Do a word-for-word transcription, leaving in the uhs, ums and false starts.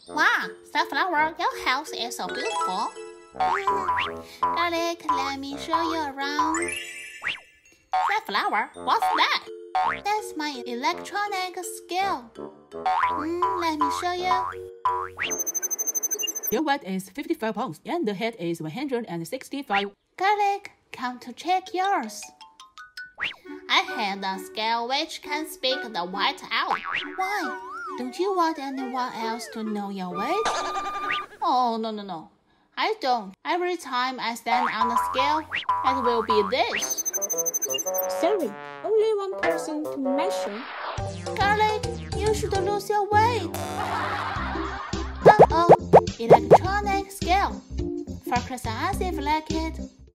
Wow, Sunflower, your house is so beautiful. Garlic, let me show you around. Sunflower, what's that? That's my electronic scale. Mm, let me show you. Your weight is fifty-five pounds and the head is one hundred sixty-five. Garlic, come to check yours. I have the scale which can speak the weight out. Why? Don't you want anyone else to know your weight? Oh, no, no, no. I don't. Every time I stand on the scale, it will be this. Sorry, only one person to measure. Garlic, you should lose your weight. Uh-oh, electronic scale. Focus on us if you like it.